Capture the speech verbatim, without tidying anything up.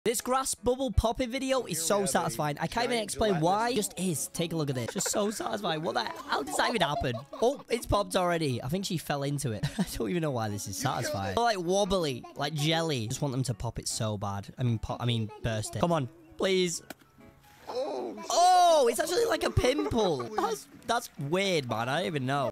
This grass bubble popping video is so satisfying. I can't even explain why. It just is. Take a look at this. Just so satisfying. What the hell? How did that even happen? Oh, it's popped already. I think she fell into it. I don't even know why this is satisfying. They're like wobbly, like jelly. Just want them to pop it so bad. I mean, pop, I mean, burst it. Come on, please. Oh, it's actually like a pimple. That's, that's weird, man. I don't even know.